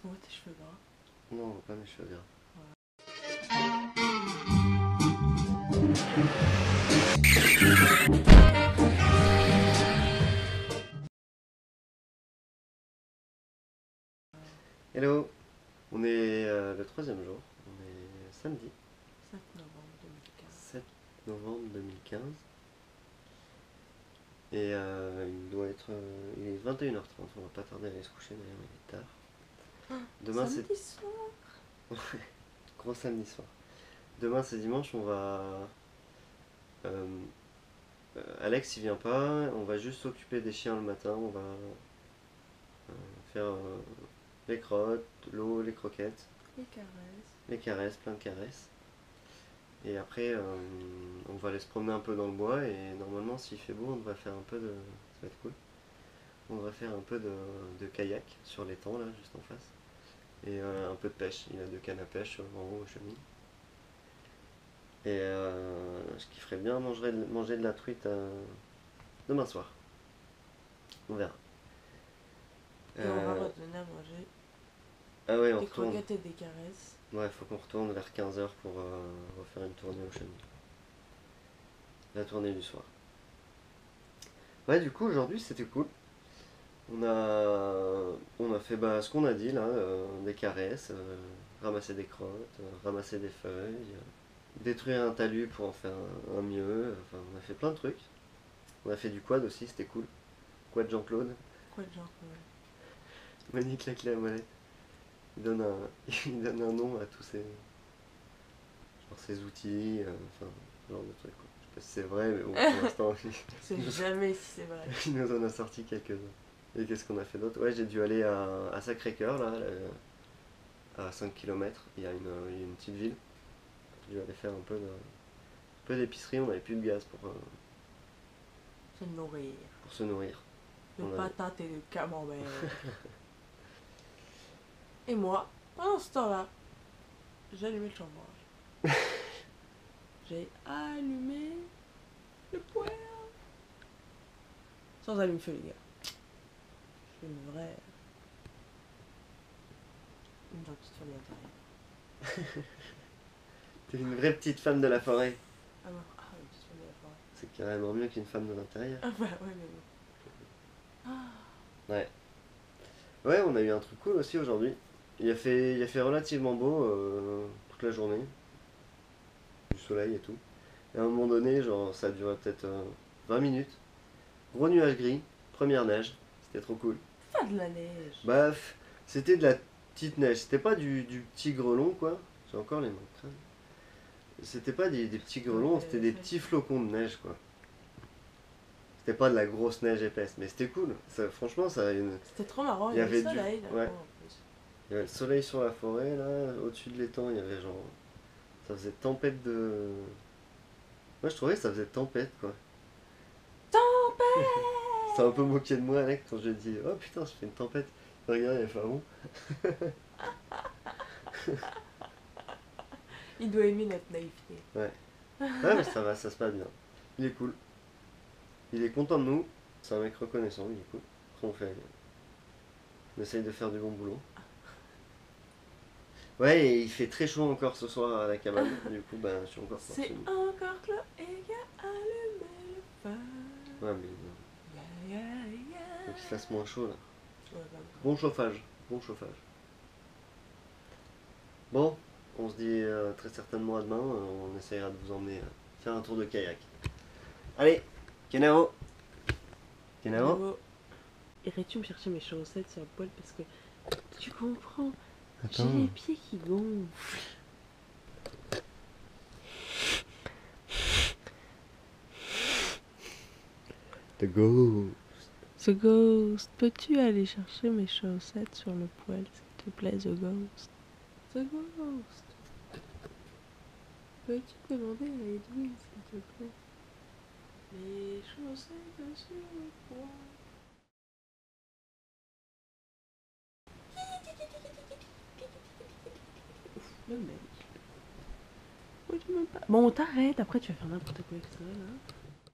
On voit tes cheveux gras. Non, on voit pas mes cheveux gras. Hello, on est le troisième jour, on est samedi 5 novembre 2015. 7 novembre 2015 et il doit être il est 21h30, on va pas tarder à aller se coucher d'ailleurs, il est tard. Demain c'est Samedi soir. gros samedi soir. Demain c'est dimanche, on va euh, Alex il vient pas, on va juste s'occuper des chiens le matin, on va faire les crottes, l'eau, les croquettes, Les caresses. plein de caresses. Et après, on va aller se promener un peu dans le bois et normalement, s'il fait beau, on devrait faire un peu de. Ça va être cool. On devrait faire un peu de kayak sur l'étang là, juste en face. Et un peu de pêche. Il a 2 cannes à pêche en haut au chenil. Et ce qui ferait bien manger de la truite demain soir. On verra. Et on va redonner à manger Ah ouais, on des retourne. croquettes et des caresses. Ouais, faut qu'on retourne vers 15h pour refaire une tournée au chenil. La tournée du soir. Ouais, du coup, aujourd'hui, c'était cool. On a fait ce qu'on a dit là, des caresses, ramasser des crottes, ramasser des feuilles, détruire un talus pour en faire un mieux. Enfin, on a fait plein de trucs. On a fait du quad aussi, c'était cool. Quad Jean-Claude. Quoi de genre Monique claque la molette. Il donne un, il donne un nom à tous ses outils, enfin, ce genre de trucs quoi. Je sais pas si c'est vrai, mais bon, pour l'instant, C'est jamais si c'est vrai. il nous en a sorti quelques-uns. Et qu'est-ce qu'on a fait d'autre? Ouais, j'ai dû aller à Sacré-Cœur, là, à 5 km. Il y a une petite ville. J'ai dû aller faire un peu d'épicerie. On n'avait plus de gaz Se nourrir. pour se nourrir. De On avait- patates et de camembert. Et moi, pendant ce temps-là, j'ai allumé le chauffage. J'ai allumé le poêle. Sans allume-feu, les gars. Je suis une vraie petite famille intérieure. T'es une vraie petite femme de la forêt. Ah non, une petite famille de la forêt. C'est carrément mieux qu'une femme de l'intérieur. Ah bah ouais, mais bon. Ouais. Ouais, on a eu un truc cool aussi aujourd'hui. Il a fait relativement beau toute la journée. Du soleil et tout. Et à un moment donné, genre, ça a duré peut-être 20 minutes. Gros nuage gris, première neige. C'était trop cool. Pas de la neige. Bah, c'était de la petite neige. C'était pas du petit grelon, quoi. J'ai encore les mains crades. C'était pas des petits grelons, c'était des petits flocons de neige, quoi. C'était pas de la grosse neige épaisse, mais c'était cool. Ça, franchement, ça a une. C'était trop marrant, Il il y y avait avait le du- soleil là ouais. en plus. Il y avait le soleil sur la forêt, là. Au-dessus de l'étang, il y avait genre. Ça faisait tempête de. Moi, je trouvais que ça faisait tempête, quoi. Tempête. C'est un peu moqué de moi, Alex, quand je dis oh putain, je fais une tempête. Regarde, il y a Pharaon. Il doit aimer notre naïveté. Ouais, mais ça va, ça se passe bien. Il est cool. Il est content de nous. C'est un mec reconnaissant, il est cool. Après, on essaye de faire du bon boulot. Ouais, et il fait très chaud encore ce soir à la cabane. Du coup, ben, je suis encore C'est sorti. encore Chloé qui a allumé le feu. Ouais, mais Yeah, yeah, yeah. faut qu'il fasse moins chaud là. Ouais, bah, Bon chauffage, bon chauffage. Bon, on se dit très certainement à demain. On essayera de vous emmener faire un tour de kayak. Allez, Kenavo. Kenavo. Bravo. Irais-tu me chercher mes chaussettes sur le poil parce que tu comprends, j'ai Attends. les pieds qui gonflent. The go. The Ghost, peux-tu aller chercher mes chaussettes sur le poil, s'il te plaît, The Ghost? The Ghost. Peux-tu demander à Edwin, s'il te plaît? Les chaussettes sur le poil. Le mec. Bon, t'arrêtes, après tu vas faire n'importe quoi avec ça, là.